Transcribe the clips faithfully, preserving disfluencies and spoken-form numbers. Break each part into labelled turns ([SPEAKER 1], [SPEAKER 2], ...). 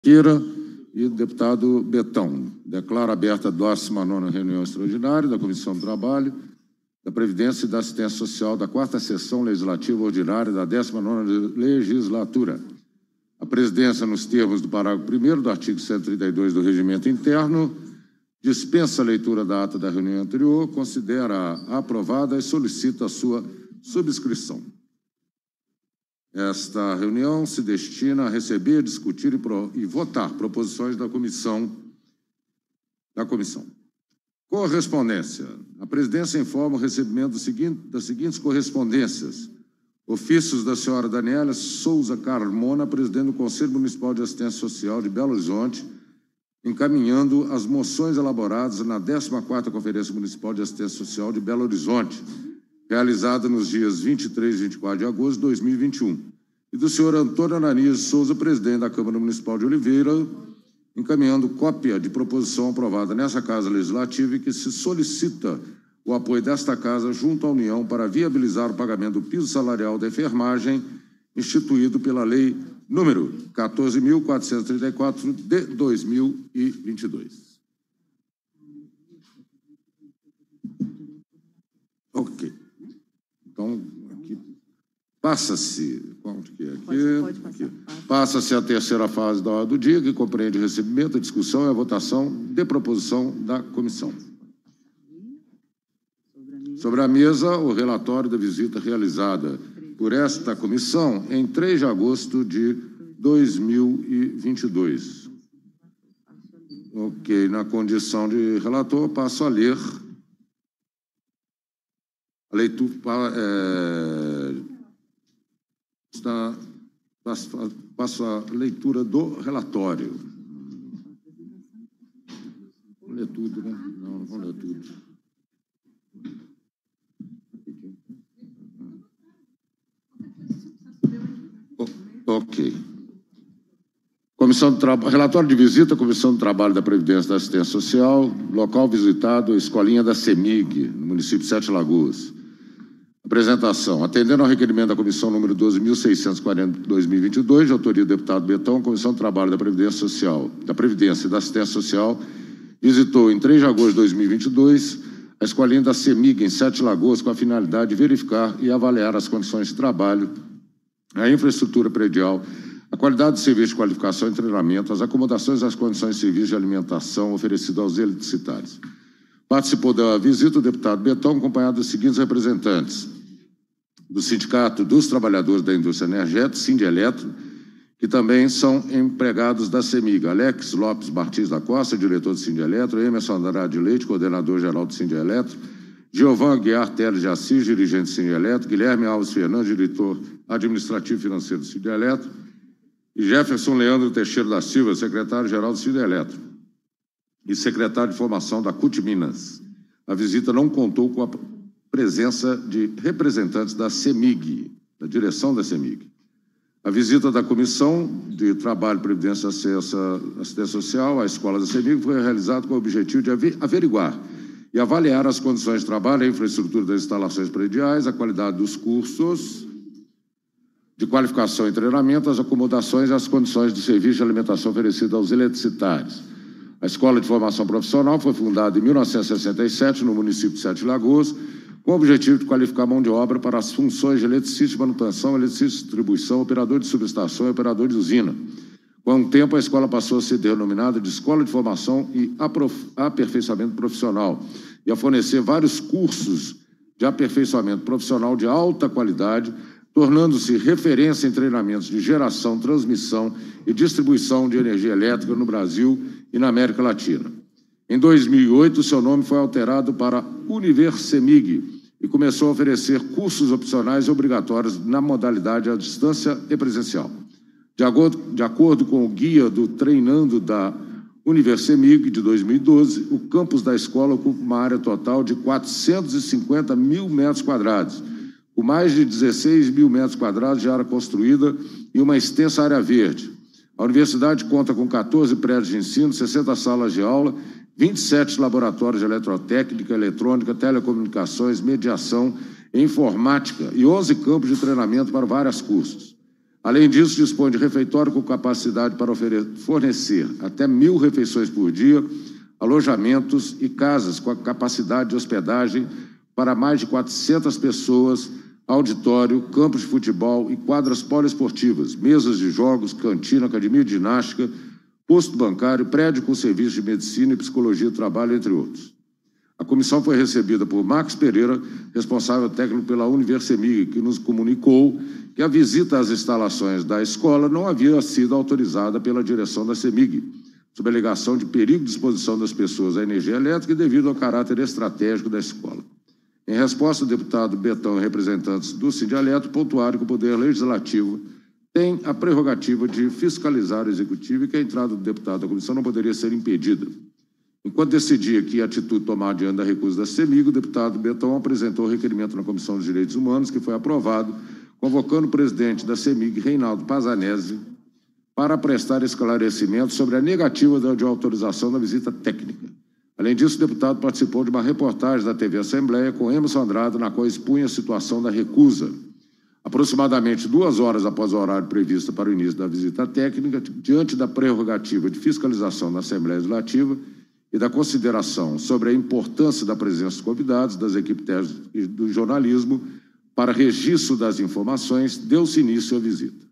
[SPEAKER 1] Queira e deputado Betão. Declaro aberta a décima nona reunião extraordinária da Comissão do Trabalho, da Previdência e da Assistência Social da quarta sessão legislativa ordinária da décima nona legislatura. A presidência, nos termos do parágrafo primeiro do artigo cento e trinta e dois do Regimento Interno, dispensa a leitura da ata da reunião anterior, considera-a aprovada e solicita a sua subscrição. Esta reunião se destina a receber, discutir e, pro, e votar proposições da comissão. Da comissão. Correspondência. A presidência informa o recebimento do seguinte, das seguintes correspondências. Ofícios da senhora Daniela Souza Carmona, presidente do Conselho Municipal de Assistência Social de Belo Horizonte, encaminhando as moções elaboradas na décima quarta Conferência Municipal de Assistência Social de Belo Horizonte, realizada nos dias vinte e três e vinte e quatro de agosto de dois mil e vinte e um, e do senhor Antônio Ananias Souza, presidente da Câmara Municipal de Oliveira, encaminhando cópia de proposição aprovada nessa Casa Legislativa e que se solicita o apoio desta Casa junto à União para viabilizar o pagamento do piso salarial da enfermagem instituído pela Lei número quatorze mil quatrocentos e trinta e quatro de dois mil e vinte e dois. Ok. Então, aqui passa-se, onde que é? Aqui, pode, pode aqui. Passa-se a terceira fase da ordem do dia, que compreende o recebimento, a discussão e a votação de proposição da comissão. Sobre a mesa, o relatório da visita realizada por esta comissão em três de agosto de dois mil e vinte e dois. Ok, na condição de relator, passo a ler a leitura, é, está, passo, passo a leitura do relatório. Vou ler tudo, né? Não, não vou ler tudo. Ok. Comissão do Trabalho, relatório de visita, Comissão do Trabalho da Previdência e da Assistência Social, local visitado, Escolinha da CEMIG, no município de Sete Lagoas. Apresentação. Atendendo ao requerimento da Comissão número doze mil seiscentos e quarenta de dois mil e vinte e dois, de autoria do deputado Betão, a Comissão do Trabalho da Previdência Social, da Previdência e da Assistência Social visitou em três de agosto de dois mil e vinte e dois a Escolinha da CEMIG, em Sete Lagoas, com a finalidade de verificar e avaliar as condições de trabalho, a infraestrutura predial, a qualidade do serviço de qualificação e treinamento, as acomodações e as condições de serviço de alimentação oferecidas aos eletricitários. Participou da visita o deputado Betão, acompanhado dos seguintes representantes: do Sindicato dos Trabalhadores da Indústria Energética, Sindeletro, que também são empregados da CEMIG, Alex Lopes Martins da Costa, diretor do Sindeletro, Emerson Andrade Leite, coordenador-geral do Sindeletro, Giovan Aguiar Teles de Assis, dirigente do Sindeletro, Guilherme Alves Fernandes, diretor administrativo e financeiro do Sindeletro, e Jefferson Leandro Teixeira da Silva, secretário-geral do Sindeletro e secretário de formação da C U T Minas. A visita não contou com a presença de representantes da CEMIG, da direção da CEMIG. A visita da Comissão de Trabalho, Previdência e Assistência Social à escola da CEMIG foi realizada com o objetivo de averiguar e avaliar as condições de trabalho, a infraestrutura das instalações prediais, a qualidade dos cursos de qualificação e treinamento, as acomodações e as condições de serviço de alimentação oferecidas aos eletricitários. A Escola de Formação Profissional foi fundada em mil novecentos e sessenta e sete no município de Sete Lagoas, com o objetivo de qualificar mão de obra para as funções de eletricista de manutenção, eletricista de distribuição, operador de subestação e operador de usina. Com o tempo, a escola passou a ser denominada de Escola de Formação e Aperfeiçoamento Profissional e a fornecer vários cursos de aperfeiçoamento profissional de alta qualidade, tornando-se referência em treinamentos de geração, transmissão e distribuição de energia elétrica no Brasil e na América Latina. Em dois mil e oito, seu nome foi alterado para Universemig e começou a oferecer cursos opcionais e obrigatórios na modalidade à distância e presencial. De acordo, de acordo com o guia do Treinando da Universemig de dois mil e doze, o campus da escola ocupa uma área total de quatrocentos e cinquenta mil metros quadrados, com mais de dezesseis mil metros quadrados de área construída e uma extensa área verde. A universidade conta com quatorze prédios de ensino, sessenta salas de aula, vinte e sete laboratórios de eletrotécnica, eletrônica, telecomunicações, mediação e informática e onze campos de treinamento para vários cursos. Além disso, dispõe de refeitório com capacidade para fornecer até mil refeições por dia, alojamentos e casas com a capacidade de hospedagem para mais de quatrocentas pessoas, auditório, campos de futebol e quadras poliesportivas, mesas de jogos, cantina, academia de ginástica, posto bancário, prédio com serviço de medicina e psicologia do trabalho, entre outros. A comissão foi recebida por Marcos Pereira, responsável técnico pela Universemig, que nos comunicou que a visita às instalações da escola não havia sido autorizada pela direção da CEMIG, sob a alegação de perigo de exposição das pessoas à energia elétrica e devido ao caráter estratégico da escola. Em resposta, o deputado Betão e representantes do Sindialeto pontuaram que o Poder Legislativo tem a prerrogativa de fiscalizar o Executivo e que a entrada do deputado à comissão não poderia ser impedida. Enquanto decidia que a atitude tomada diante da recusa da CEMIG, o deputado Betão apresentou o requerimento na Comissão de Direitos Humanos, que foi aprovado, convocando o presidente da CEMIG, Reinaldo Pazanese, para prestar esclarecimento sobre a negativa de autorização da visita técnica. Além disso, o deputado participou de uma reportagem da T V Assembleia com Emerson Andrade, na qual expunha a situação da recusa. Aproximadamente duas horas após o horário previsto para o início da visita técnica, diante da prerrogativa de fiscalização da Assembleia Legislativa e da consideração sobre a importância da presença dos convidados, das equipes técnicas e do jornalismo para registro das informações, deu-se início à visita.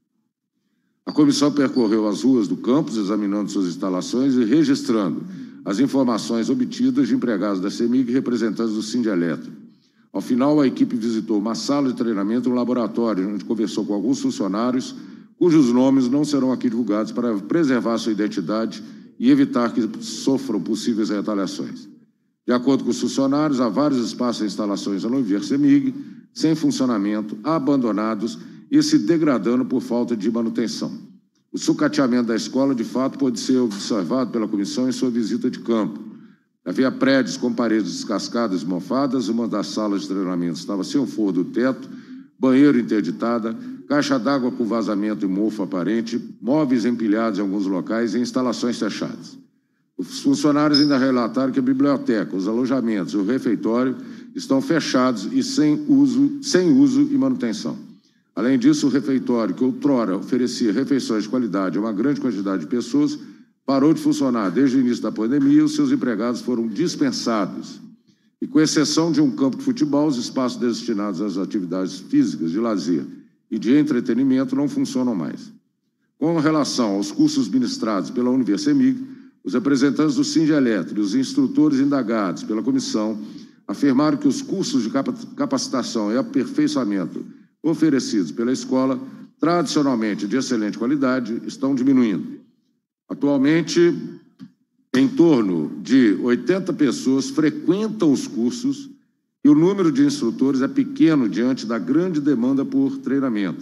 [SPEAKER 1] A comissão percorreu as ruas do campus, examinando suas instalações e registrando as informações obtidas de empregados da CEMIG e representantes do Sindialeto. Ao final, a equipe visitou uma sala de treinamento e um laboratório, onde conversou com alguns funcionários, cujos nomes não serão aqui divulgados para preservar sua identidade e evitar que sofram possíveis retaliações. De acordo com os funcionários, há vários espaços e instalações da Universemig sem funcionamento, abandonados e se degradando por falta de manutenção. O sucateamento da escola, de fato, pode ser observado pela comissão em sua visita de campo. Havia prédios com paredes descascadas e mofadas, uma das salas de treinamento estava sem o forro do teto, banheiro interditada, caixa d'água com vazamento e mofo aparente, móveis empilhados em alguns locais e instalações fechadas. Os funcionários ainda relataram que a biblioteca, os alojamentos e o refeitório estão fechados e sem uso, sem uso e manutenção. Além disso, o refeitório, que outrora oferecia refeições de qualidade a uma grande quantidade de pessoas, parou de funcionar desde o início da pandemia e os seus empregados foram dispensados. E, com exceção de um campo de futebol, os espaços destinados às atividades físicas, de lazer e de entretenimento não funcionam mais. Com relação aos cursos ministrados pela Universemig, os representantes do Sindialeto e os instrutores indagados pela comissão afirmaram que os cursos de capacitação e aperfeiçoamento oferecidos pela escola, tradicionalmente de excelente qualidade, estão diminuindo. Atualmente, em torno de oitenta pessoas frequentam os cursos e o número de instrutores é pequeno diante da grande demanda por treinamento.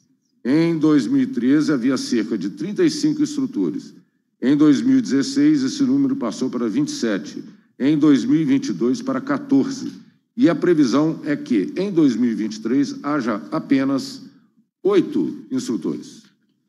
[SPEAKER 1] Em dois mil e treze, havia cerca de trinta e cinco instrutores. Em dois mil e dezesseis, esse número passou para vinte e sete. Em dois mil e vinte e dois, para quatorze. E a previsão é que, em dois mil e vinte e três, haja apenas oito instrutores.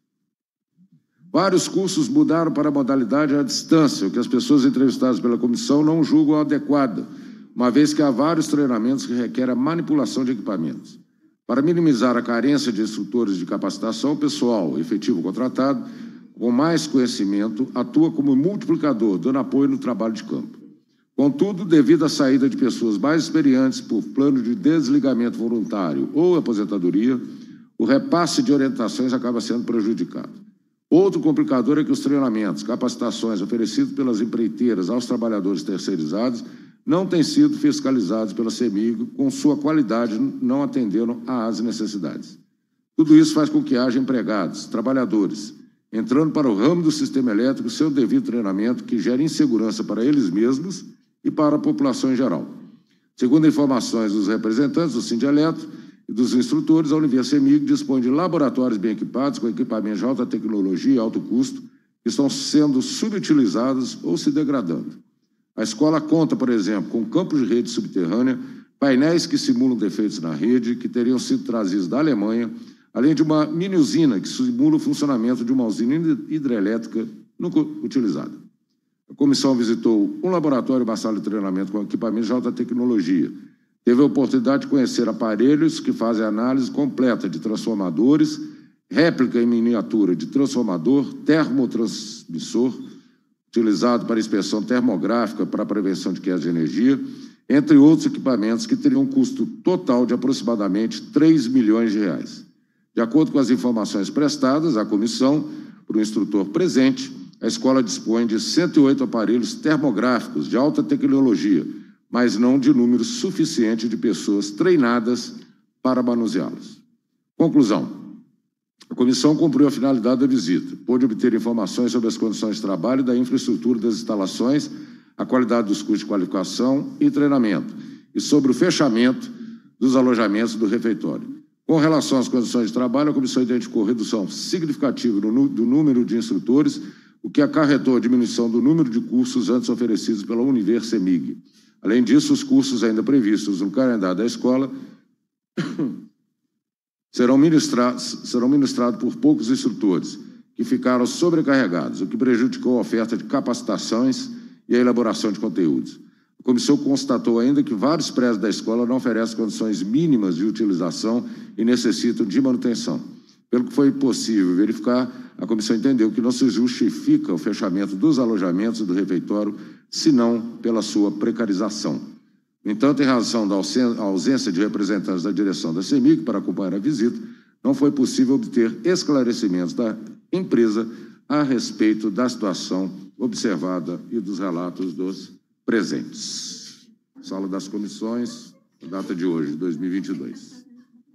[SPEAKER 1] Vários cursos mudaram para a modalidade à distância, o que as pessoas entrevistadas pela comissão não julgam adequado, uma vez que há vários treinamentos que requerem a manipulação de equipamentos. Para minimizar a carência de instrutores de capacitação, o pessoal efetivo contratado, com mais conhecimento, atua como multiplicador, dando apoio no trabalho de campo. Contudo, devido à saída de pessoas mais experientes por plano de desligamento voluntário ou aposentadoria, o repasse de orientações acaba sendo prejudicado. Outro complicador é que os treinamentos, capacitações oferecidos pelas empreiteiras aos trabalhadores terceirizados não têm sido fiscalizados pela CEMIG, com sua qualidade não atendendo às necessidades. Tudo isso faz com que haja empregados, trabalhadores, entrando para o ramo do sistema elétrico sem o devido treinamento, que gera insegurança para eles mesmos e para a população em geral. Segundo informações dos representantes do Sindialeto e dos instrutores, a Universemig dispõe de laboratórios bem equipados, com equipamentos de alta tecnologia e alto custo, que estão sendo subutilizados ou se degradando. A escola conta, por exemplo, com campos de rede subterrânea, painéis que simulam defeitos na rede, que teriam sido trazidos da Alemanha, além de uma mini usina que simula o funcionamento de uma usina hidrelétrica nunca utilizada. A comissão visitou um laboratório e uma sala de treinamento com equipamentos de alta tecnologia. Teve a oportunidade de conhecer aparelhos que fazem análise completa de transformadores, réplica em miniatura de transformador, termotransmissor, utilizado para inspeção termográfica para a prevenção de queda de energia, entre outros equipamentos que teriam um custo total de aproximadamente três milhões de reais. De acordo com as informações prestadas à comissão por um instrutor presente, a escola dispõe de cento e oito aparelhos termográficos de alta tecnologia, mas não de número suficiente de pessoas treinadas para manuseá-los. Conclusão. A comissão cumpriu a finalidade da visita, pôde obter informações sobre as condições de trabalho da infraestrutura das instalações, a qualidade dos cursos de qualificação e treinamento, e sobre o fechamento dos alojamentos do refeitório. Com relação às condições de trabalho, a comissão identificou redução significativa do número de instrutores, o que acarretou a diminuição do número de cursos antes oferecidos pela Universemig. Além disso, os cursos ainda previstos no calendário da escola serão ministrados, serão ministrados por poucos instrutores, que ficaram sobrecarregados, o que prejudicou a oferta de capacitações e a elaboração de conteúdos. A comissão constatou ainda que vários prédios da escola não oferecem condições mínimas de utilização e necessitam de manutenção. Pelo que foi possível verificar, a comissão entendeu que não se justifica o fechamento dos alojamentos do refeitório, senão pela sua precarização. No entanto, em razão da ausência de representantes da direção da CEMIG para acompanhar a visita, não foi possível obter esclarecimentos da empresa a respeito da situação observada e dos relatos dos presentes. Sala das comissões, data de hoje, dois mil e vinte e dois.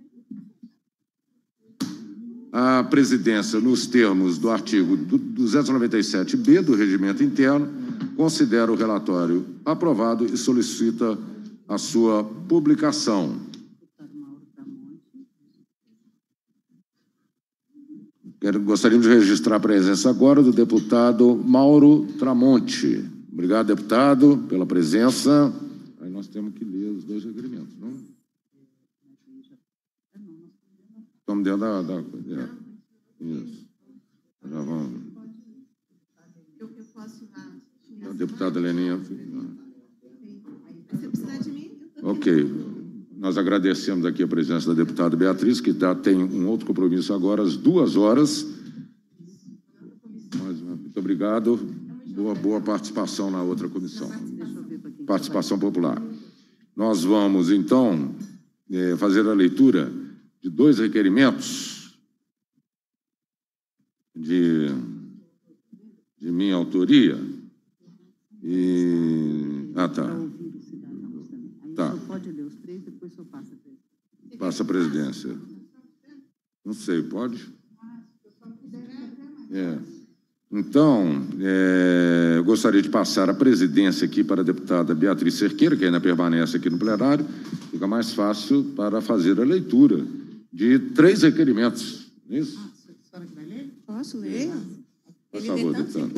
[SPEAKER 1] A presidência, nos termos do artigo duzentos e noventa e sete B do Regimento Interno, considera o relatório aprovado e solicita a sua publicação. Quero, gostaríamos de registrar a presença agora do deputado Mauro Tramonte. Obrigado, deputado, pela presença. Aí nós temos que ler os dois requerimentos, não? Estamos dentro da... da é, isso. Já vamos.
[SPEAKER 2] Eu posso ir
[SPEAKER 1] A deputada Leninha...
[SPEAKER 2] Você precisa de mim?
[SPEAKER 1] Ok. Nós agradecemos aqui a presença da deputada Beatriz, que tá, tem um outro compromisso agora, às duas horas. Mais uma, muito obrigado. Boa, boa participação na outra comissão. Participação popular. Nós vamos, então, é, fazer a leitura de dois requerimentos de, de minha autoria. E... Ah, tá. Tá.
[SPEAKER 3] Pode ler os três, depois eu passo a presidência.
[SPEAKER 1] Passa a presidência. Não sei, pode? É. Então, é, eu gostaria de passar a presidência aqui para a deputada Beatriz Cerqueira, que ainda permanece aqui no plenário. Fica mais fácil para fazer a leitura de três requerimentos. Isso?
[SPEAKER 2] Ah, a senhora que vai ler? Posso ler?
[SPEAKER 1] Por favor, deputada.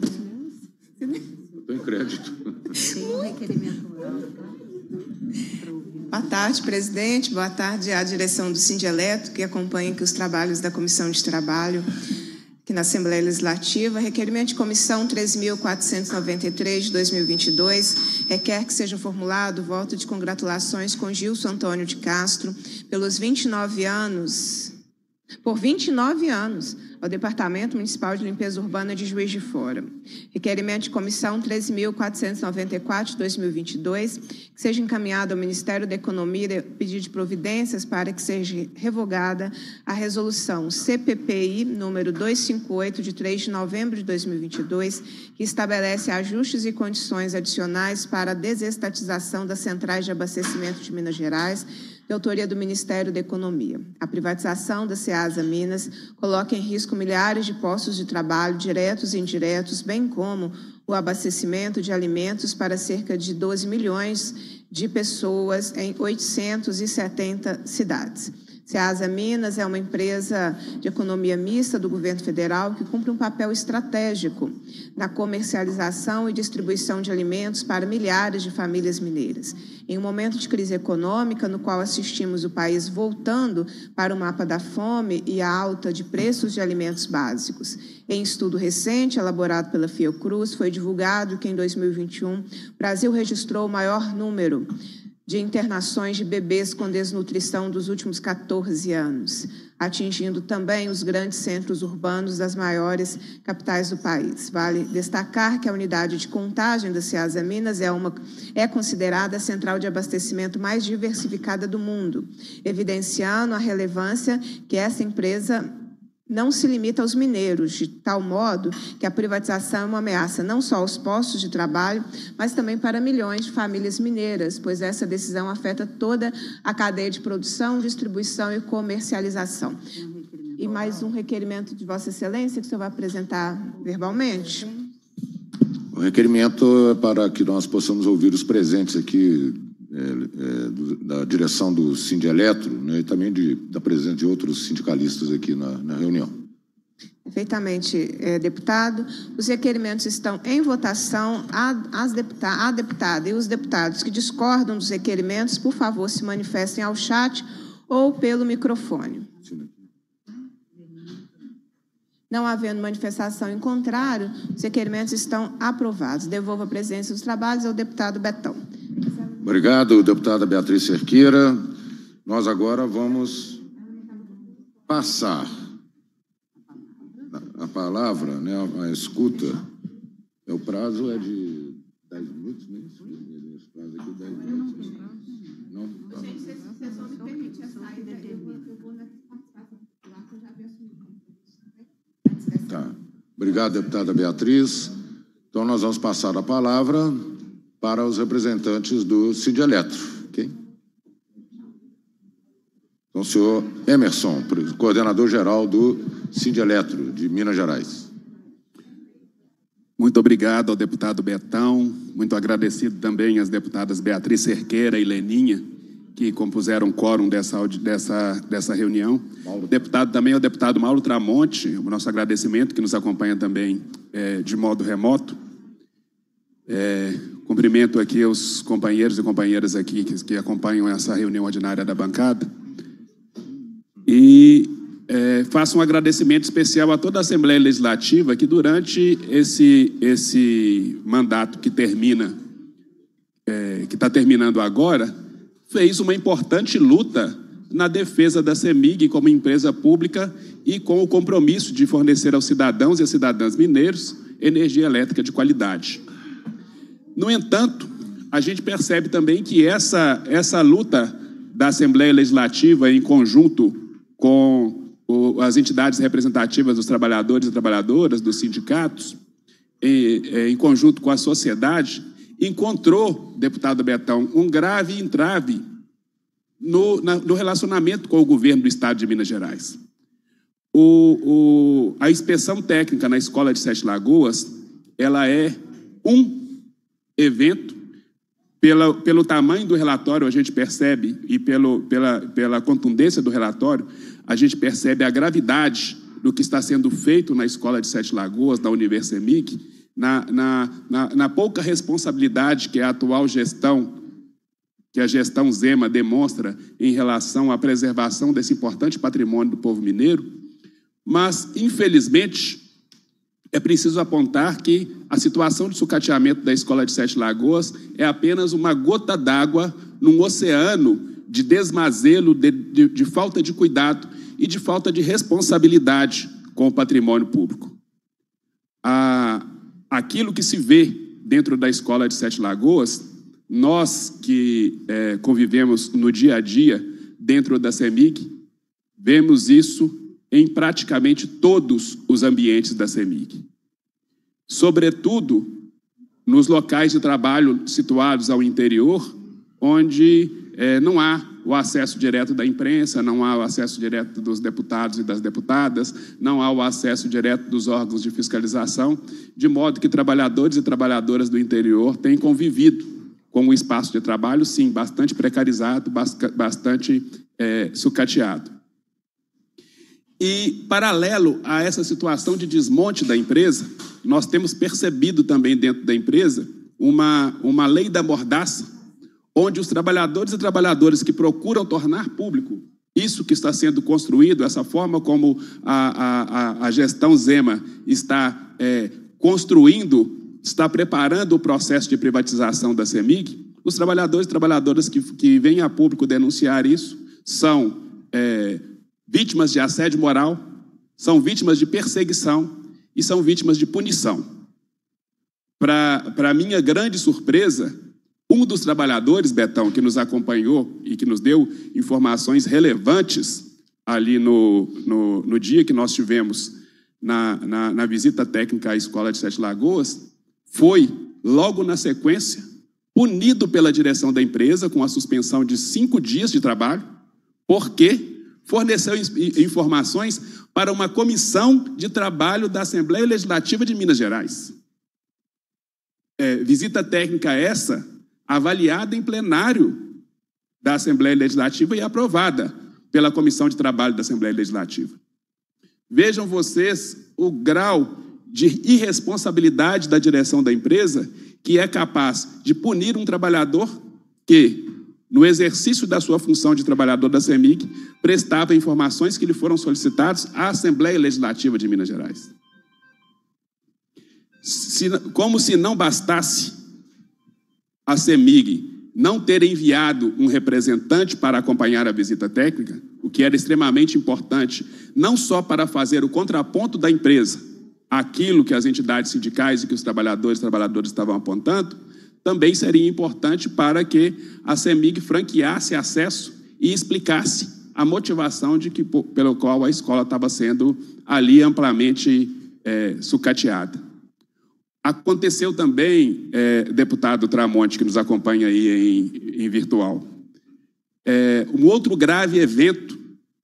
[SPEAKER 1] Tem crédito.
[SPEAKER 3] Tem um requerimento oral, tá?
[SPEAKER 2] Boa tarde, presidente. Boa tarde à direção do Sindieleto, que acompanha aqui os trabalhos da Comissão de Trabalho aqui na Assembleia Legislativa. Requerimento de comissão treze mil quatrocentos e noventa e três de dois mil e vinte e dois requer que seja formulado voto de congratulações com Gilson Antônio de Castro pelos vinte e nove anos, por vinte e nove anos, ao Departamento Municipal de Limpeza Urbana de Juiz de Fora. Requerimento de comissão treze mil quatrocentos e noventa e quatro de dois mil e vinte e dois, que seja encaminhado ao Ministério da Economia pedido de providências para que seja revogada a resolução C P P I número duzentos e cinquenta e oito de três de novembro de dois mil e vinte e dois, que estabelece ajustes e condições adicionais para a desestatização das centrais de abastecimento de Minas Gerais, de autoria do Ministério da Economia. A privatização da Ceasa Minas coloca em risco milhares de postos de trabalho, diretos e indiretos, bem como o abastecimento de alimentos para cerca de doze milhões de pessoas em oitocentas e setenta cidades. Ceasa Minas é uma empresa de economia mista do governo federal que cumpre um papel estratégico na comercialização e distribuição de alimentos para milhares de famílias mineiras. Em um momento de crise econômica, no qual assistimos o país voltando para o mapa da fome e a alta de preços de alimentos básicos. Em estudo recente, elaborado pela Fiocruz, foi divulgado que em dois mil e vinte e um, o Brasil registrou o maior número de internações de bebês com desnutrição dos últimos quatorze anos, atingindo também os grandes centros urbanos das maiores capitais do país. Vale destacar que a unidade de contagem da Ceasa Minas é, uma, é considerada a central de abastecimento mais diversificada do mundo, evidenciando a relevância que essa empresa não se limita aos mineiros, de tal modo que a privatização é uma ameaça não só aos postos de trabalho, mas também para milhões de famílias mineiras, pois essa decisão afeta toda a cadeia de produção, distribuição e comercialização. E mais um requerimento de Vossa Excelência, que o senhor vai apresentar verbalmente.
[SPEAKER 1] O requerimento é para que nós possamos ouvir os presentes aqui, é, é, do, da direção do Sindeletro, né, e também de, da presença de outros sindicalistas aqui na, na reunião.
[SPEAKER 2] Perfeitamente, é, deputado. Os requerimentos estão em votação. A, as deputa, a deputada e os deputados que discordam dos requerimentos, por favor, se manifestem ao chat ou pelo microfone. Não havendo manifestação em contrário, os requerimentos estão aprovados. Devolvo a presidência dos trabalhos ao deputado Betão.
[SPEAKER 1] Obrigado, deputada Beatriz Cerqueira. Nós agora vamos passar a palavra, né, a escuta. É, o prazo é de dez minutos, né? Esse prazo aqui é dez minutos. Não? Tá. Tá. Obrigado, deputada Beatriz. Então, nós vamos passar a palavra para os representantes do Sindeletro. Okay? Então, o senhor Emerson, coordenador-geral do Sindeletro de Minas Gerais.
[SPEAKER 4] Muito obrigado ao deputado Betão, muito agradecido também às deputadas Beatriz Cerqueira e Leninha, que compuseram o quórum dessa, dessa, dessa reunião. O deputado também é o deputado Mauro Tramonte, o nosso agradecimento, que nos acompanha também é, de modo remoto. É, cumprimento aqui os companheiros e companheiras aqui que, que acompanham essa reunião ordinária da bancada. E é, faço um agradecimento especial a toda a Assembleia Legislativa que durante esse, esse mandato que termina, é, que está terminando agora, fez uma importante luta na defesa da CEMIG como empresa pública e com o compromisso de fornecer aos cidadãos e às cidadãs mineiros energia elétrica de qualidade. No entanto, a gente percebe também que essa, essa luta da Assembleia Legislativa em conjunto com o, as entidades representativas dos trabalhadores e trabalhadoras, dos sindicatos, em, em conjunto com a sociedade, encontrou, deputado Betão, um grave entrave no, na, no relacionamento com o governo do Estado de Minas Gerais. O, o, a inspeção técnica na Escola de Sete Lagoas, ela é um evento, pela, pelo tamanho do relatório, a gente percebe, e pelo, pela, pela contundência do relatório, a gente percebe a gravidade do que está sendo feito na Escola de Sete Lagoas, da Universemig, na, na, na, na pouca responsabilidade que a atual gestão, que a gestão Zema demonstra em relação à preservação desse importante patrimônio do povo mineiro, mas, infelizmente, é preciso apontar que a situação de sucateamento da Escola de Sete Lagoas é apenas uma gota d'água num oceano de desmazelo, de, de, de falta de cuidado e de falta de responsabilidade com o patrimônio público. A, aquilo que se vê dentro da Escola de Sete Lagoas, nós que é, convivemos no dia a dia dentro da CEMIG, vemos isso em praticamente todos os ambientes da CEMIG. Sobretudo nos locais de trabalho situados ao interior, onde eh, não há o acesso direto da imprensa, não há o acesso direto dos deputados e das deputadas, não há o acesso direto dos órgãos de fiscalização, de modo que trabalhadores e trabalhadoras do interior têm convivido com o espaço de trabalho, sim, bastante precarizado, bastante eh, sucateado. E, paralelo a essa situação de desmonte da empresa, nós temos percebido também dentro da empresa uma, uma lei da mordaça, onde os trabalhadores e trabalhadoras que procuram tornar público isso que está sendo construído, essa forma como a, a, a gestão Zema está é, construindo, está preparando o processo de privatização da CEMIG, os trabalhadores e trabalhadoras que, que vêm a público denunciar isso são é, vítimas de assédio moral, são vítimas de perseguição e são vítimas de punição. Para minha grande surpresa, um dos trabalhadores, Betão, que nos acompanhou e que nos deu informações relevantes ali no, no, no dia que nós tivemos na, na, na visita técnica à escola de Sete Lagoas, foi, logo na sequência, punido pela direção da empresa com a suspensão de cinco dias de trabalho, porque forneceu informações para uma comissão de trabalho da Assembleia Legislativa de Minas Gerais. É, visita técnica essa, avaliada em plenário da Assembleia Legislativa e aprovada pela Comissão de Trabalho da Assembleia Legislativa. Vejam vocês o grau de irresponsabilidade da direção da empresa, que é capaz de punir um trabalhador que, no exercício da sua função de trabalhador da CEMIG, prestava informações que lhe foram solicitadas à Assembleia Legislativa de Minas Gerais. Se, como se não bastasse a CEMIG não ter enviado um representante para acompanhar a visita técnica, o que era extremamente importante, não só para fazer o contraponto da empresa, aquilo que as entidades sindicais e que os trabalhadores e trabalhadoras estavam apontando, também seria importante para que a CEMIG franqueasse acesso e explicasse a motivação de que, pelo qual a escola estava sendo ali amplamente é, sucateada. Aconteceu também, é, deputado Tramonte, que nos acompanha aí em, em virtual, é, um outro grave evento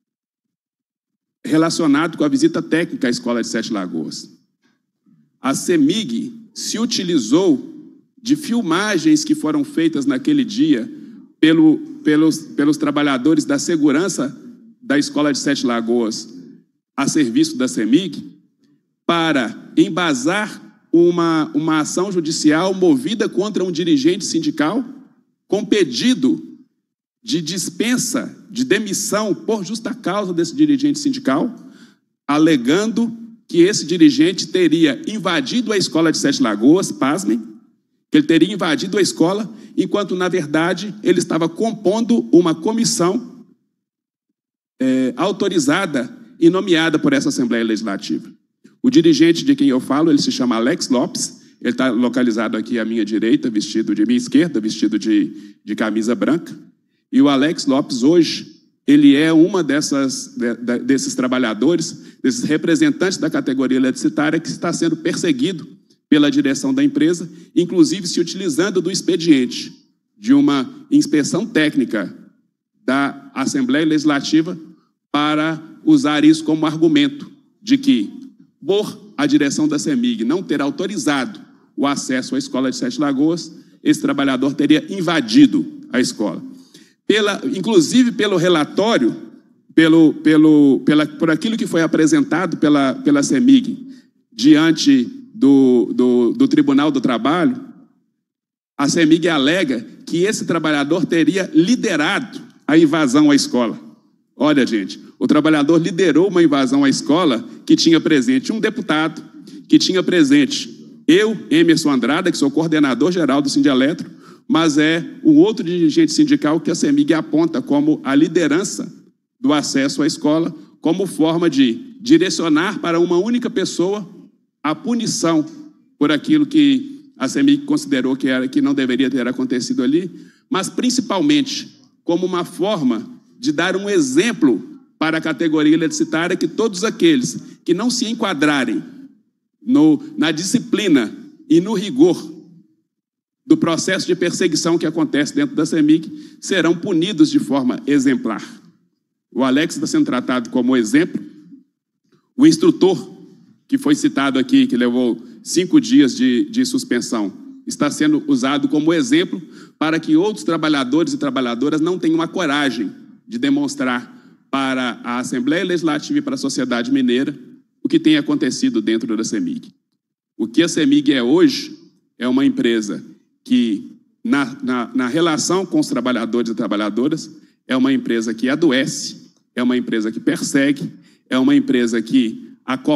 [SPEAKER 4] relacionado com a visita técnica à escola de Sete Lagoas. A CEMIG se utilizou de filmagens que foram feitas naquele dia pelo, pelos, pelos trabalhadores da segurança da escola de Sete Lagoas a serviço da CEMIG para embasar Uma, uma ação judicial movida contra um dirigente sindical com pedido de dispensa, de demissão por justa causa desse dirigente sindical, alegando que esse dirigente teria invadido a escola de Sete Lagoas, pasmem, que ele teria invadido a escola, enquanto, na verdade, ele estava compondo uma comissão é, autorizada e nomeada por essa Assembleia Legislativa. O dirigente de quem eu falo, ele se chama Alex Lopes, ele está localizado aqui à minha direita, vestido de minha esquerda, vestido de, de camisa branca. E o Alex Lopes, hoje, ele é uma dessas, de, de, desses trabalhadores, desses representantes da categoria eletricitária que está sendo perseguido pela direção da empresa, inclusive se utilizando do expediente de uma inspeção técnica da Assembleia Legislativa para usar isso como argumento de que, por a direção da CEMIG não ter autorizado o acesso à escola de Sete Lagoas, esse trabalhador teria invadido a escola. Pela, inclusive pelo relatório, pelo, pelo, pela, por aquilo que foi apresentado pela, pela CEMIG diante do, do, do Tribunal do Trabalho, a CEMIG alega que esse trabalhador teria liderado a invasão à escola. Olha, gente, o trabalhador liderou uma invasão à escola que tinha presente um deputado, que tinha presente eu, Emerson Andrada, que sou coordenador geral do Sindeletro, mas é um outro dirigente sindical que a CEMIG aponta como a liderança do acesso à escola, como forma de direcionar para uma única pessoa a punição por aquilo que a CEMIG considerou que, era, que não deveria ter acontecido ali, mas principalmente como uma forma de dar um exemplo para a categoria eletricitária que todos aqueles que não se enquadrarem no, na disciplina e no rigor do processo de perseguição que acontece dentro da CEMIG serão punidos de forma exemplar. O Alex está sendo tratado como exemplo. O instrutor que foi citado aqui, que levou cinco dias de, de suspensão, está sendo usado como exemplo para que outros trabalhadores e trabalhadoras não tenham a coragem de demonstrar para a Assembleia Legislativa e para a sociedade mineira o que tem acontecido dentro da CEMIG. O que a CEMIG é hoje é uma empresa que, na, na, na relação com os trabalhadores e trabalhadoras, é uma empresa que adoece, é uma empresa que persegue, é uma empresa que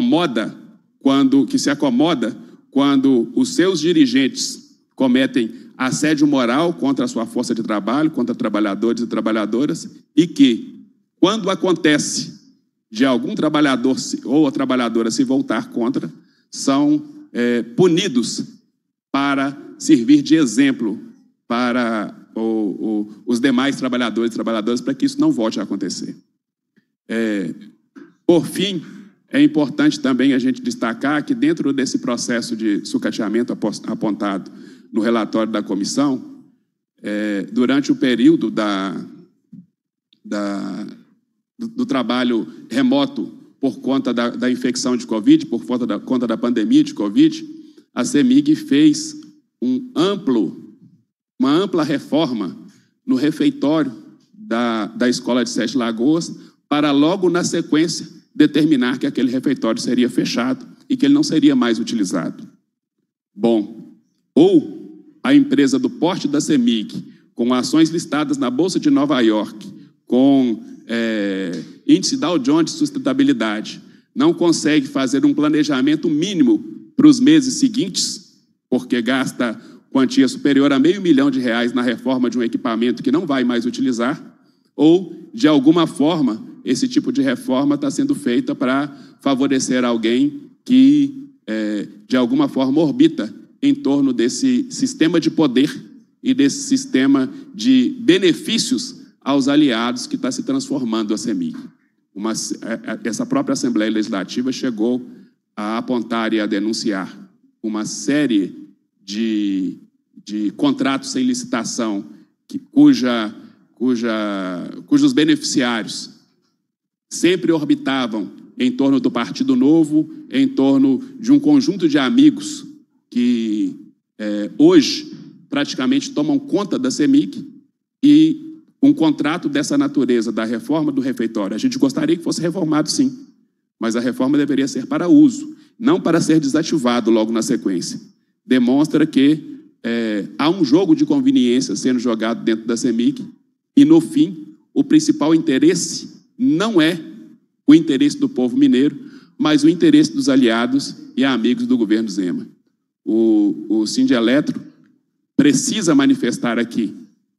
[SPEAKER 4] acomoda quando, que se acomoda quando os seus dirigentes cometem assédio moral contra a sua força de trabalho, contra trabalhadores e trabalhadoras, e que, quando acontece de algum trabalhador ou a trabalhadora se voltar contra, são é, punidos para servir de exemplo para o, o, os demais trabalhadores e trabalhadoras, para que isso não volte a acontecer. É, por fim, é importante também a gente destacar que, dentro desse processo de sucateamento apontado no relatório da comissão, é, durante o período da, da, do, do trabalho remoto por conta da, da infecção de Covid, por conta da, conta da pandemia de Covid, a CEMIG fez um amplo, uma ampla reforma no refeitório da, da Escola de Sete Lagoas, para logo na sequência determinar que aquele refeitório seria fechado e que ele não seria mais utilizado. Bom, ou a empresa do porte da CEMIG, com ações listadas na Bolsa de Nova York, com é, índice Dow Jones de sustentabilidade, não consegue fazer um planejamento mínimo para os meses seguintes, porque gasta quantia superior a meio milhão de reais na reforma de um equipamento que não vai mais utilizar, ou, de alguma forma, esse tipo de reforma está sendo feita para favorecer alguém que, é, de alguma forma, orbita em torno desse sistema de poder e desse sistema de benefícios aos aliados que está se transformando a CEMIG. Uma, essa própria Assembleia Legislativa chegou a apontar e a denunciar uma série de, de contratos sem licitação que, cuja, cuja, cujos beneficiários sempre orbitavam em torno do Partido Novo, em torno de um conjunto de amigos que é, hoje praticamente tomam conta da CEMIG, e um contrato dessa natureza, da reforma do refeitório, a gente gostaria que fosse reformado, sim, mas a reforma deveria ser para uso, não para ser desativado logo na sequência. Demonstra que é, há um jogo de conveniência sendo jogado dentro da CEMIG e, no fim, o principal interesse não é o interesse do povo mineiro, mas o interesse dos aliados e amigos do governo Zema. O, o Sindeletro precisa manifestar aqui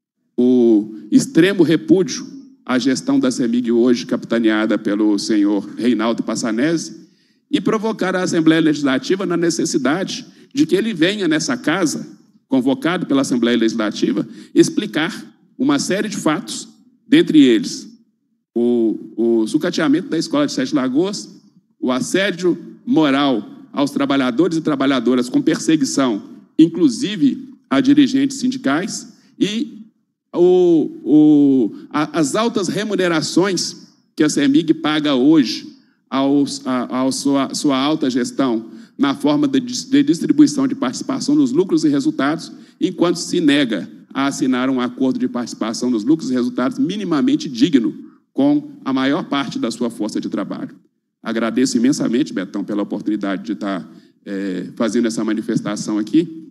[SPEAKER 4] o extremo repúdio à gestão da CEMIG hoje, capitaneada pelo senhor Reinaldo Passanese, e provocar a Assembleia Legislativa na necessidade de que ele venha nessa casa, convocado pela Assembleia Legislativa, explicar uma série de fatos, dentre eles o, o sucateamento da Escola de Sete Lagoas, o assédio moral aos trabalhadores e trabalhadoras com perseguição, inclusive a dirigentes sindicais, e o, o, a, as altas remunerações que a CEMIG paga hoje aos, a, a sua, sua alta gestão, na forma de, de distribuição de participação nos lucros e resultados, enquanto se nega a assinar um acordo de participação nos lucros e resultados minimamente digno com a maior parte da sua força de trabalho. Agradeço imensamente, Betão, pela oportunidade de estar é, fazendo essa manifestação aqui,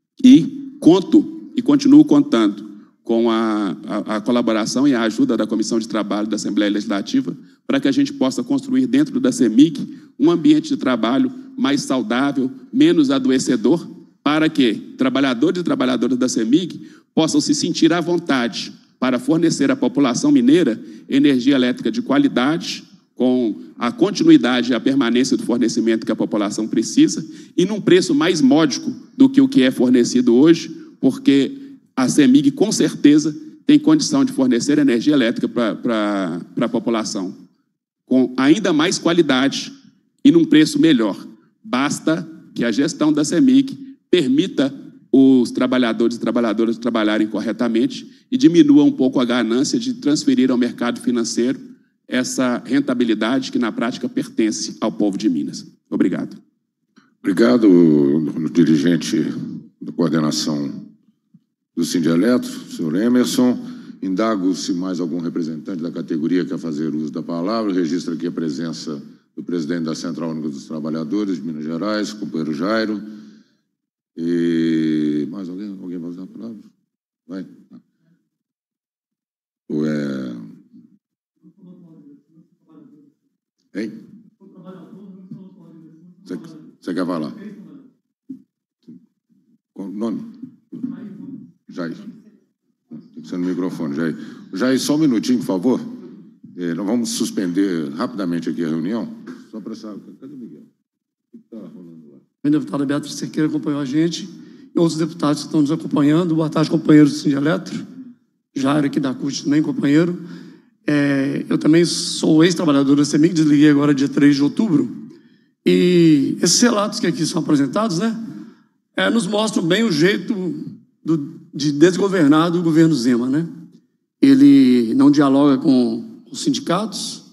[SPEAKER 4] e conto e continuo contando com a, a, a colaboração e a ajuda da Comissão de Trabalho da Assembleia Legislativa para que a gente possa construir dentro da CEMIG um ambiente de trabalho mais saudável, menos adoecedor, para que trabalhadores e trabalhadoras da CEMIG possam se sentir à vontade para fornecer à população mineira energia elétrica de qualidade, com a continuidade e a permanência do fornecimento que a população precisa, e num preço mais módico do que o que é fornecido hoje, porque a CEMIG, com certeza, tem condição de fornecer energia elétrica para a população, com ainda mais qualidade e num preço melhor. Basta que a gestão da CEMIG permita os trabalhadores e trabalhadoras trabalharem corretamente e diminua um pouco a ganância de transferir ao mercado financeiro essa rentabilidade que, na prática, pertence ao povo de Minas. Obrigado.
[SPEAKER 1] Obrigado, dirigente da coordenação do Sindeletro, senhor Emerson. Indago se mais algum representante da categoria quer fazer uso da palavra. Registro aqui a presença do presidente da Central Única dos Trabalhadores de Minas Gerais, companheiro Jairo. E mais alguém? Alguém vai usar a palavra? Vai. Ou é... Hein? Você, você quer falar? Com nome? Jair. Tem que ser no microfone, Jair. Jair, só um minutinho, por favor. É, nós vamos suspender rapidamente aqui a reunião. Só para saber. Cadê o Miguel? O que está rolando lá?
[SPEAKER 5] A deputada Beatriz Cerqueira acompanhou a gente e outros deputados que estão nos acompanhando. Boa tarde, companheiros do Sindialeto. Jair aqui da C U T, também companheiro. É, eu também sou ex-trabalhador da CEMIG, desliguei agora dia três de outubro. E esses relatos que aqui são apresentados, né, é, nos mostram bem o jeito do, de desgovernar do governo Zema, né? Ele não dialoga com os sindicatos,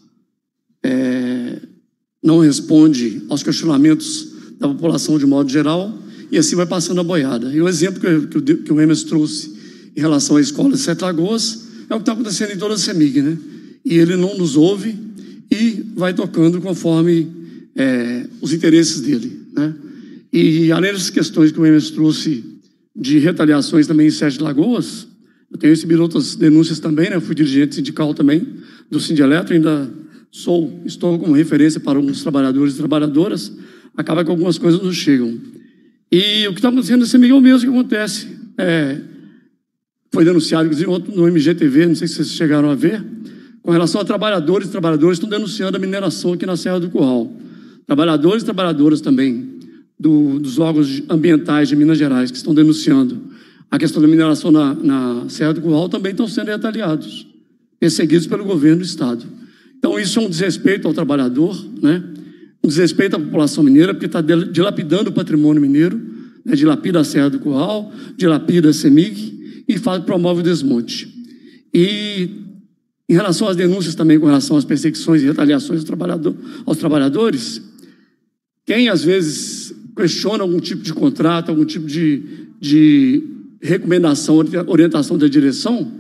[SPEAKER 5] é, não responde aos questionamentos da população de modo geral, e assim vai passando a boiada. E o exemplo que, eu, que, o, que o Emerson trouxe em relação à escola de Sete Lagoas é o que está acontecendo em toda a CEMIG, né? E ele não nos ouve e vai tocando conforme é, os interesses dele, né? E além dessas questões que o Emerson trouxe de retaliações também em Sete Lagoas, eu tenho recebido outras denúncias também, né? Eu fui dirigente sindical também do Sindialeto, ainda sou, estou como referência para alguns trabalhadores e trabalhadoras, acaba que algumas coisas nos chegam. E o que está acontecendo nesse meio é o mesmo que acontece. É, foi denunciado, inclusive, no M G T V, não sei se vocês chegaram a ver, com relação a trabalhadores e trabalhadoras que estão denunciando a mineração aqui na Serra do Curral. Trabalhadores e trabalhadoras também do, dos órgãos ambientais de Minas Gerais que estão denunciando a questão da mineração na, na Serra do Curral também estão sendo retaliados, perseguidos pelo governo do Estado. Então, isso é um desrespeito ao trabalhador, né? Um desrespeito à população mineira, porque está dilapidando o patrimônio mineiro, né? Dilapida a Serra do Curral, dilapida a CEMIG, e faz, promove o desmonte. E em relação às denúncias também, com relação às perseguições e retaliações aos, trabalhador, aos trabalhadores, quem às vezes questiona algum tipo de contrato, algum tipo de, de recomendação, orientação da direção,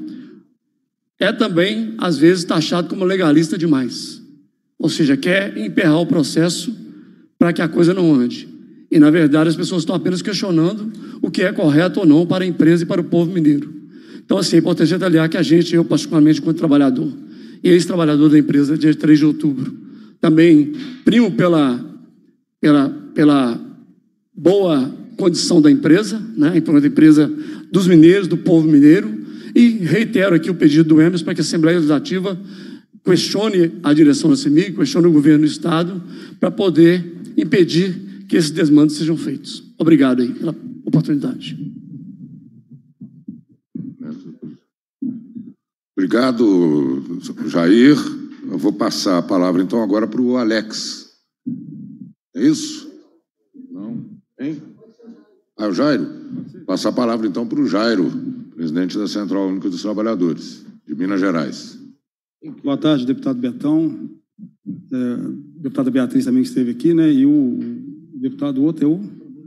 [SPEAKER 5] é também, às vezes, taxado como legalista demais. Ou seja, quer emperrar o processo para que a coisa não ande. E, na verdade, as pessoas estão apenas questionando o que é correto ou não para a empresa e para o povo mineiro. Então, assim, é importante detalhar que a gente, eu particularmente, como trabalhador, e ex-trabalhador da empresa, dia três de outubro, também primo pela, pela, pela boa condição da empresa, né, a empresa dos mineiros, do povo mineiro, e reitero aqui o pedido do Emerson para que a Assembleia Legislativa questione a direção da CEMIG, questione o governo do Estado, para poder impedir que esses desmandos sejam feitos. Obrigado aí pela oportunidade.
[SPEAKER 1] Obrigado, Jair. Eu vou passar a palavra, então, agora para o Alex. É isso? Não? Hein? Ah, o Jairo? Passar a palavra, então, para o Jairo, presidente da Central Única dos Trabalhadores, de Minas Gerais.
[SPEAKER 6] Boa tarde, deputado Betão. É, deputada Beatriz também esteve aqui, né? E o deputado outro é o...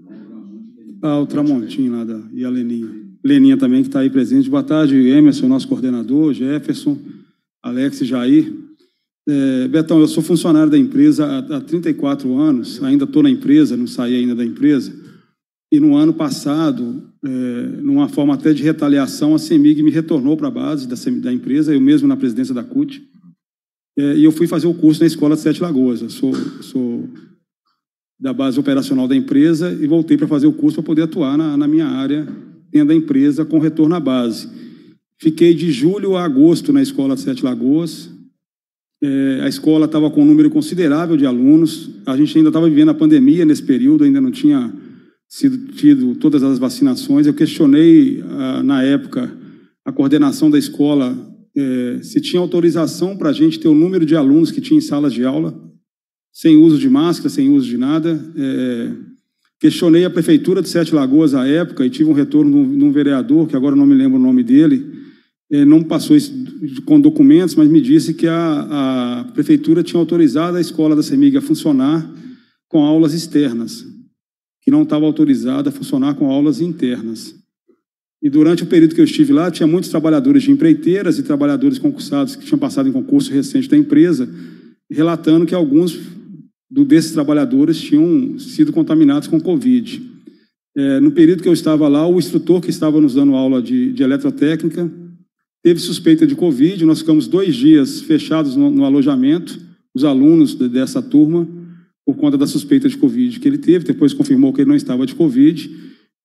[SPEAKER 6] Ah, o Tramontim lá da... e a Leninha. Leninha também, que está aí presente. Boa tarde, Emerson, nosso coordenador, Jefferson, Alex e Jair. É, Betão, eu sou funcionário da empresa há, há trinta e quatro anos, ainda estou na empresa, não saí ainda da empresa, e no ano passado, é, numa forma até de retaliação, a CEMIG me retornou para a base da, da empresa, eu mesmo na presidência da C U T, é, e eu fui fazer o curso na Escola de Sete Lagoas. Eu sou, sou da base operacional da empresa e voltei para fazer o curso para poder atuar na, na minha área dentro da empresa com retorno à base. Fiquei de julho a agosto na Escola de Sete Lagoas. É, a escola estava com um número considerável de alunos. A gente ainda estava vivendo a pandemia nesse período, ainda não tinha sido tido todas as vacinações. Eu questionei, ah, na época, a coordenação da escola, é, se tinha autorização para a gente ter o número de alunos que tinha em salas de aula, sem uso de máscara, sem uso de nada. É, questionei a Prefeitura de Sete Lagoas à época e tive um retorno de um vereador, que agora não me lembro o nome dele, é, não passou isso com documentos, mas me disse que a, a Prefeitura tinha autorizado a escola da CEMIG a funcionar com aulas externas, que não estava autorizada a funcionar com aulas internas. E durante o período que eu estive lá, tinha muitos trabalhadores de empreiteiras e trabalhadores concursados que tinham passado em concurso recente da empresa, relatando que alguns do, desses trabalhadores tinham sido contaminados com Covid. É, no período que eu estava lá, o instrutor que estava nos dando aula de, de eletrotécnica teve suspeita de Covid. Nós ficamos dois dias fechados no, no alojamento, os alunos de, dessa turma, por conta da suspeita de Covid que ele teve. Depois confirmou que ele não estava de Covid.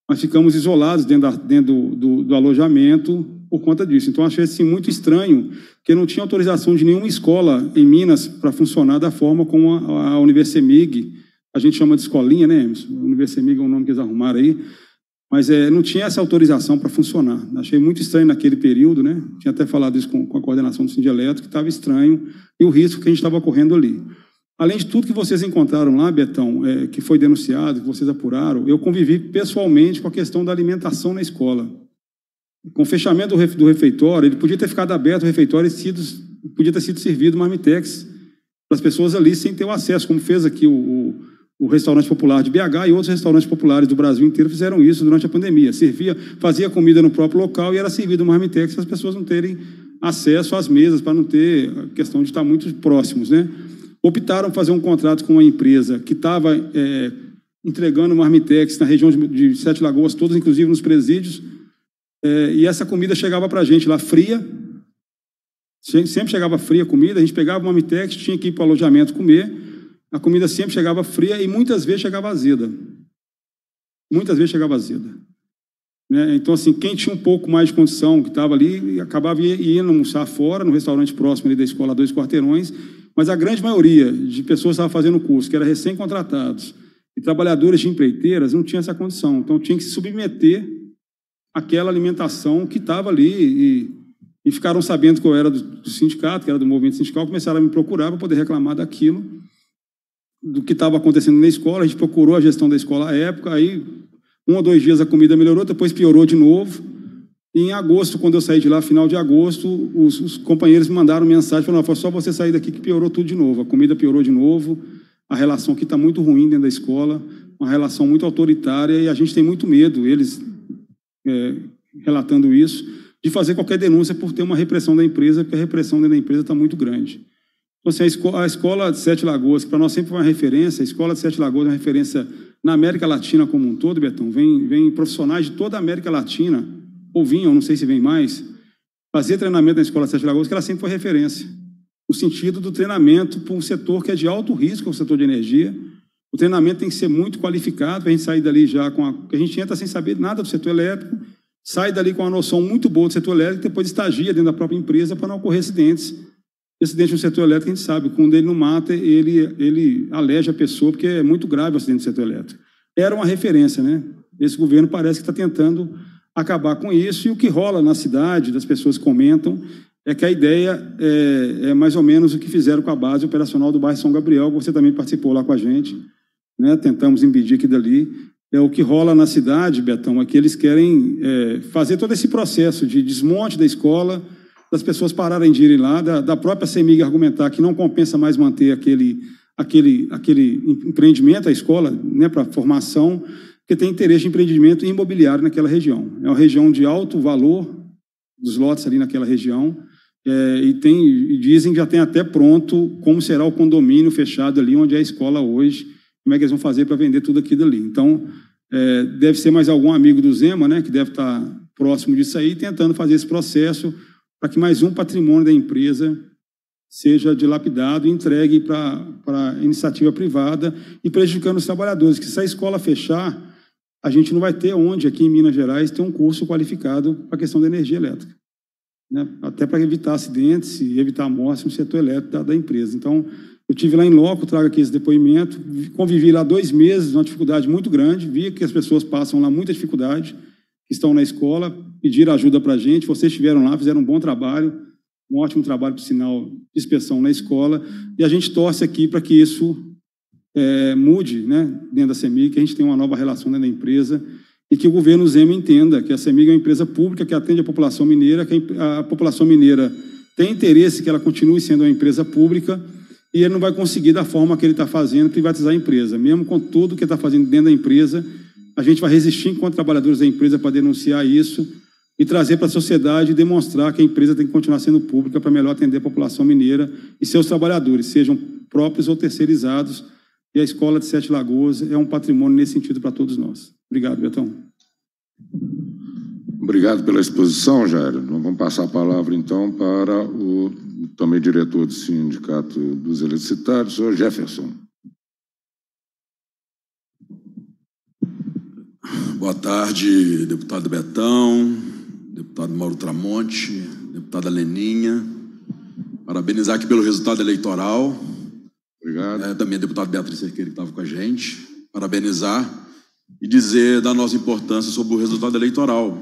[SPEAKER 6] mas ficamos isolados dentro, da, dentro do, do, do alojamento por conta disso. Então, achei assim, muito estranho que não tinha autorização de nenhuma escola em Minas para funcionar da forma como a, a Universemig, a gente chama de escolinha, né, Emerson? Universemig é um nome que eles arrumaram aí, mas é, não tinha essa autorização para funcionar. Achei muito estranho naquele período, né? Tinha até falado isso com, com a coordenação do Sindialeto, que estava estranho, e o risco que a gente estava correndo ali. Além de tudo que vocês encontraram lá, Betão, é, que foi denunciado, que vocês apuraram, eu convivi pessoalmente com a questão da alimentação na escola. Com o fechamento do, do refeitório, ele podia ter ficado aberto o refeitório e sido, podia ter sido servido marmitex para as pessoas ali sem ter o acesso, como fez aqui o, o, o restaurante popular de B H e outros restaurantes populares do Brasil inteiro fizeram isso durante a pandemia. Servia, fazia comida no próprio local e era servido marmitex para as pessoas não terem acesso às mesas, para não ter a questão de estar muito próximos, né? Optaram fazer um contrato com uma empresa que estava é, entregando marmitex na região de, de Sete Lagoas, todos inclusive nos presídios, é, e essa comida chegava para a gente lá fria, sempre chegava fria a comida, a gente pegava o marmitex, tinha que ir para o alojamento comer, a comida sempre chegava fria e muitas vezes chegava azeda. Muitas vezes chegava azeda. Né? Então, assim, quem tinha um pouco mais de condição, que estava ali, acabava indo almoçar fora, no restaurante próximo ali da escola, Dois Quarteirões, mas a grande maioria de pessoas que estavam fazendo o curso, que eram recém-contratados, e trabalhadores de empreiteiras, não tinha essa condição. Então, tinha que se submeter àquela alimentação que estava ali, e, e ficaram sabendo que eu era do, do sindicato, que era do movimento sindical, começaram a me procurar para poder reclamar daquilo, do que estava acontecendo na escola. A gente procurou a gestão da escola à época, aí um ou dois dias a comida melhorou, depois piorou de novo. E em agosto, quando eu saí de lá, final de agosto, os, os companheiros me mandaram mensagem, falando, foi só você sair daqui que piorou tudo de novo. A comida piorou de novo, a relação aqui está muito ruim dentro da escola, uma relação muito autoritária, e a gente tem muito medo, eles é, relatando isso, de fazer qualquer denúncia por ter uma repressão da empresa, porque a repressão dentro da empresa está muito grande. Então, assim, a, escola, a escola de Sete Lagoas, que para nós sempre foi uma referência, a escola de Sete Lagoas é uma referência na América Latina como um todo, Betão, vem, vem profissionais de toda a América Latina, ou vinham, não sei se vem mais, fazer treinamento na Escola Sete Lagoas, que ela sempre foi referência, no sentido do treinamento para um setor que é de alto risco, o setor de energia. O treinamento tem que ser muito qualificado, para a gente sair dali já com a... Porque a gente entra sem saber nada do setor elétrico, sai dali com uma noção muito boa do setor elétrico, e depois estagia dentro da própria empresa para não ocorrer acidentes. Acidente no setor elétrico, a gente sabe, quando ele não mata, ele, ele aleja a pessoa, porque é muito grave o acidente no setor elétrico. Era uma referência, né? Esse governo parece que está tentando acabar com isso, e o que rola na cidade, das pessoas comentam, é que a ideia é, é mais ou menos o que fizeram com a base operacional do bairro São Gabriel, que você também participou lá com a gente, né? Tentamos impedir aquilo dali. É o que rola na cidade, Betão, é que eles querem é, fazer todo esse processo de desmonte da escola, das pessoas pararem de irem lá, da, da própria CEMIG argumentar que não compensa mais manter aquele, aquele, aquele empreendimento, a escola, né, para formação, porque tem interesse de empreendimento imobiliário naquela região. É uma região de alto valor dos lotes ali naquela região, é, e, tem, e dizem que já tem até pronto como será o condomínio fechado ali, onde é a escola hoje, como é que eles vão fazer para vender tudo aquilo ali. Então, é, deve ser mais algum amigo do Zema, né, que deve estar próximo disso aí, tentando fazer esse processo para que mais um patrimônio da empresa seja dilapidado e entregue para a iniciativa privada e prejudicando os trabalhadores, que se a escola fechar, a gente não vai ter onde, aqui em Minas Gerais, ter um curso qualificado para a questão da energia elétrica, né? Até para evitar acidentes e evitar mortes no setor elétrico da, da empresa. Então, eu tive lá em loco, trago aqui esse depoimento, convivi lá dois meses, uma dificuldade muito grande, vi que as pessoas passam lá muita dificuldade, que estão na escola, pediram ajuda para a gente, vocês estiveram lá, fizeram um bom trabalho, um ótimo trabalho, por sinal, de inspeção na escola, e a gente torce aqui para que isso É, mude, né, dentro da CEMIG, que a gente tenha uma nova relação dentro da empresa e que o governo Zema entenda que a CEMIG é uma empresa pública que atende a população mineira, que a população mineira tem interesse que ela continue sendo uma empresa pública, e ele não vai conseguir, da forma que ele está fazendo, privatizar a empresa. Mesmo com tudo que ele está fazendo dentro da empresa, a gente vai resistir enquanto trabalhadores da empresa para denunciar isso e trazer para a sociedade e demonstrar que a empresa tem que continuar sendo pública para melhor atender a população mineira e seus trabalhadores, sejam próprios ou terceirizados. E a Escola de Sete Lagoas é um patrimônio nesse sentido para todos nós. Obrigado, Betão.
[SPEAKER 1] Obrigado pela exposição, Jair. Nós vamos passar a palavra, então, para o também diretor do Sindicato dos Eletricitários, o senhor Jefferson.
[SPEAKER 7] Boa tarde, deputado Betão, deputado Mauro Tramonte, deputada Leninha. Parabenizar aqui pelo resultado eleitoral.
[SPEAKER 1] Obrigado.
[SPEAKER 7] É, também a deputada Beatriz Cerqueira, que estava com a gente. Parabenizar e dizer da nossa importância sobre o resultado eleitoral.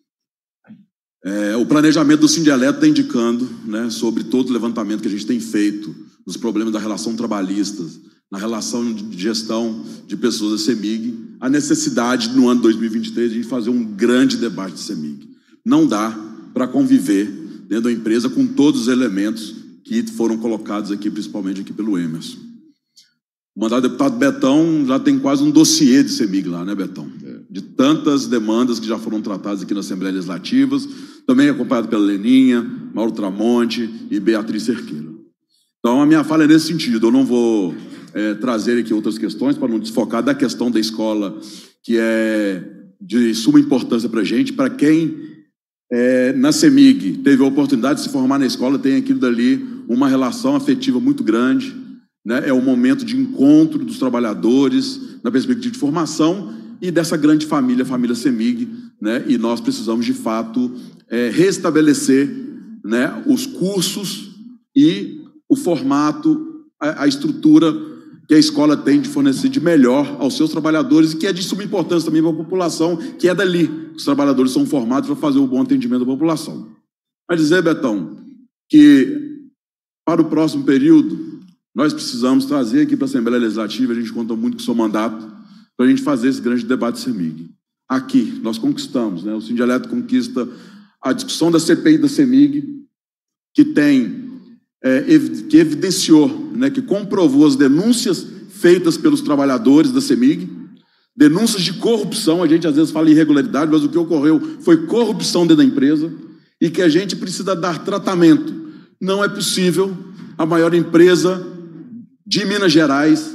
[SPEAKER 7] É, o planejamento do Sindialeto está indicando, né, sobre todo o levantamento que a gente tem feito dos problemas da relação trabalhista, na relação de gestão de pessoas da CEMIG, a necessidade, no ano dois mil e vinte e três, de fazer um grande debate de CEMIG. Não dá para conviver dentro da empresa com todos os elementos que foram colocados aqui, principalmente aqui pelo Emerson. O mandato do deputado Betão já tem quase um dossiê de CEMIG lá, né, Betão? De tantas demandas que já foram tratadas aqui na Assembleia Legislativa, também acompanhado pela Leninha, Mauro Tramonte e Beatriz Cerqueira. Então, a minha fala é nesse sentido. Eu não vou é, trazer aqui outras questões para não desfocar da questão da escola, que é de suma importância para a gente. Para quem é, na CEMIG teve a oportunidade de se formar na escola, tem aquilo dali uma relação afetiva muito grande, né? É o momento de encontro dos trabalhadores, na perspectiva de formação e dessa grande família, a família CEMIG, né? E nós precisamos, de fato, é, restabelecer, né, os cursos e o formato, a, a estrutura que a escola tem de fornecer de melhor aos seus trabalhadores e que é de suma importância também para a população, que é dali. Os trabalhadores são formados para fazer o bom atendimento da população. Vai dizer, Betão, que para o próximo período, nós precisamos trazer aqui para a Assembleia Legislativa, a gente conta muito com o seu mandato, para a gente fazer esse grande debate CEMIG. Aqui, nós conquistamos, né? O Sindialeto conquista a discussão da C P I da CEMIG, que tem, é, ev que evidenciou, né, que comprovou as denúncias feitas pelos trabalhadores da CEMIG, denúncias de corrupção. A gente às vezes fala irregularidade, mas o que ocorreu foi corrupção dentro da empresa, e que a gente precisa dar tratamento. Não é possível a maior empresa de Minas Gerais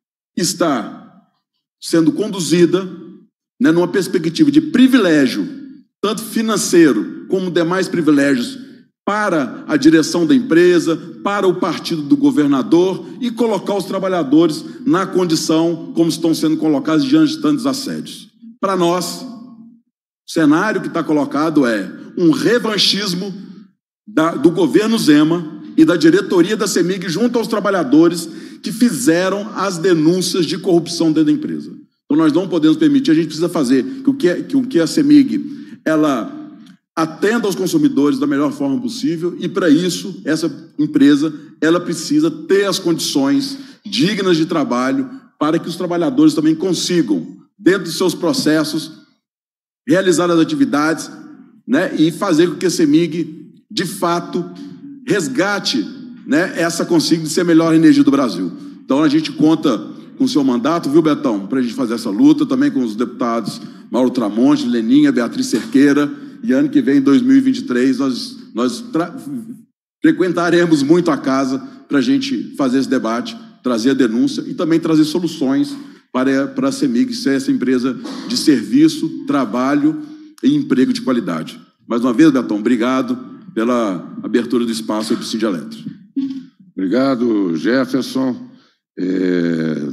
[SPEAKER 7] estar sendo conduzida, né, numa perspectiva de privilégio, tanto financeiro como demais privilégios, para a direção da empresa, para o partido do governador, e colocar os trabalhadores na condição como estão sendo colocados diante de tantos assédios. Para nós, o cenário que está colocado é um revanchismo da, do governo Zema e da diretoria da CEMIG junto aos trabalhadores que fizeram as denúncias de corrupção dentro da empresa. Então, nós não podemos permitir, a gente precisa fazer que o que, que, o que a CEMIG ela atenda aos consumidores da melhor forma possível, e para isso, essa empresa ela precisa ter as condições dignas de trabalho para que os trabalhadores também consigam, dentro dos seus processos, realizar as atividades, né, e fazer com que a CEMIG, de fato, resgate, né, essa consiga de ser a melhor energia do Brasil. Então, a gente conta com o seu mandato, viu, Betão, para a gente fazer essa luta, também com os deputados Mauro Tramonte, Leninha, Beatriz Cerqueira, e ano que vem, em dois mil e vinte e três, nós, nós frequentaremos muito a casa para a gente fazer esse debate, trazer a denúncia e também trazer soluções para, para a CEMIG ser essa empresa de serviço, trabalho e emprego de qualidade. Mais uma vez, Betão, obrigado pela abertura do espaço aí para o Sindialeto.
[SPEAKER 1] Obrigado, Jefferson. É...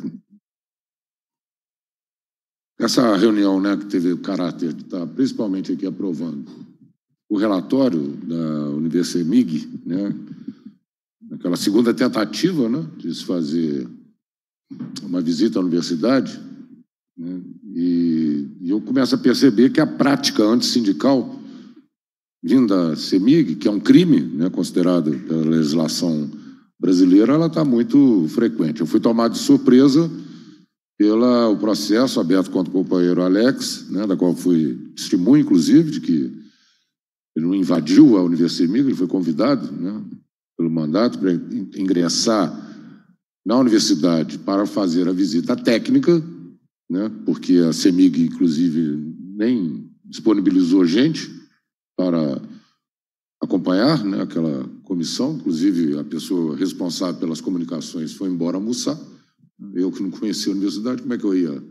[SPEAKER 1] Essa reunião, né, que teve o caráter de estar principalmente aqui aprovando o relatório da Universemig, né, aquela segunda tentativa, né, de se fazer uma visita à universidade, né, e, e eu começo a perceber que a prática antissindical vinda da CEMIG, que é um crime, né, considerado pela legislação brasileira, ela está muito frequente. Eu fui tomado de surpresa pelo o processo aberto contra o companheiro Alex, né, da qual fui testemunha, inclusive, de que ele não invadiu a Universemig, ele foi convidado, né, pelo mandato para ingressar na universidade para fazer a visita técnica, né, porque a CEMIG, inclusive, nem disponibilizou gente para acompanhar, né, aquela comissão. Inclusive, a pessoa responsável pelas comunicações foi embora almoçar. Eu que não conhecia a universidade, como é que eu ia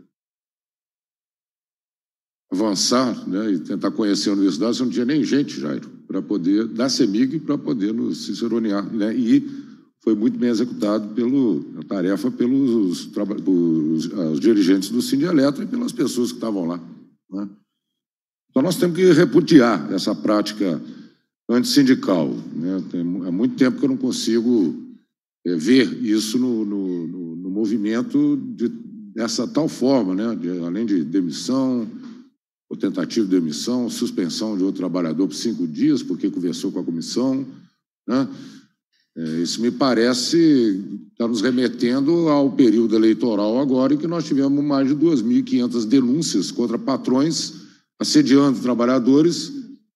[SPEAKER 1] avançar, né, e tentar conhecer a universidade? Você não tinha nem gente, Jairo, para poder, da CEMIG, para poder nos ciceronear, né? E foi muito bem executado pelo, a tarefa pelos os, os dirigentes do Sindialeto e pelas pessoas que estavam lá, né? Então, nós temos que repudiar essa prática antissindical, né? Tem, há muito tempo que eu não consigo é, ver isso no, no, no, no movimento de, dessa tal forma, né? De, além de demissão, ou tentativa de demissão, suspensão de outro trabalhador por cinco dias, porque conversou com a comissão, né? É, isso me parece está nos remetendo ao período eleitoral agora, em que nós tivemos mais de duas mil e quinhentas denúncias contra patrões assediando trabalhadores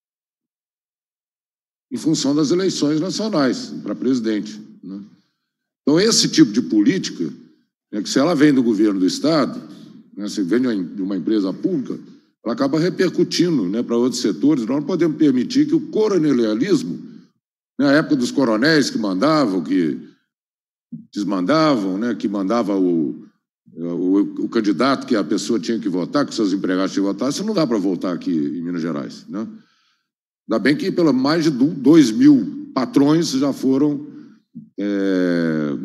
[SPEAKER 1] em função das eleições nacionais para presidente, né? Então, esse tipo de política, né, que se ela vem do governo do Estado, né, se vem de uma empresa pública, ela acaba repercutindo, né, para outros setores. Nós não podemos permitir que o coronelismo, na época dos coronéis que mandavam, que desmandavam, né, que mandava o, o, o candidato que a pessoa tinha que votar, que seus empregados tinham que votar, isso não dá para voltar aqui em Minas Gerais, né? Ainda bem que pelo mais de dois mil patrões já foram é,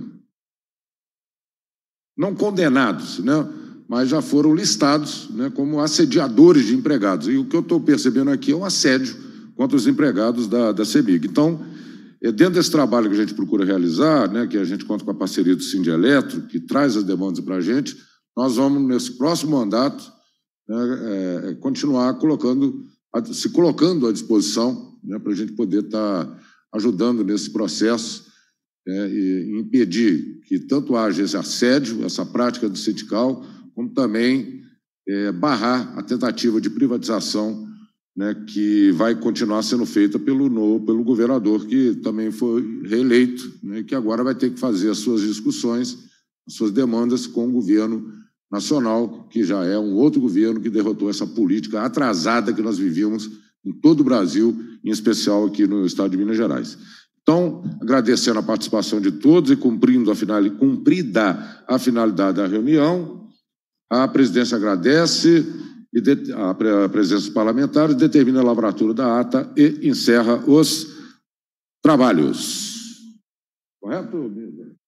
[SPEAKER 1] não condenados, né, mas já foram listados, né, como assediadores de empregados. E o que eu estou percebendo aqui é um assédio contra os empregados da, da CEMIG. Então, é dentro desse trabalho que a gente procura realizar, né, que a gente conta com a parceria do Sindeletro, que traz as demandas para a gente, nós vamos, nesse próximo mandato, né, é, continuar colocando, se colocando à disposição, né, para a gente poder estar tá ajudando nesse processo, né, e impedir que tanto haja esse assédio, essa prática do sindical, como também é, barrar a tentativa de privatização, né, que vai continuar sendo feita pelo, no, pelo governador, que também foi reeleito, né, que agora vai ter que fazer as suas discussões, as suas demandas com o governo nacional, que já é um outro governo que derrotou essa política atrasada que nós vivíamos em todo o Brasil, em especial aqui no estado de Minas Gerais. Então, agradecendo a participação de todos e cumprindo a final, cumprida a finalidade da reunião, a presidência agradece e de, a, a presença dos parlamentares, determina a lavratura da ata e encerra os trabalhos. Correto, Mila?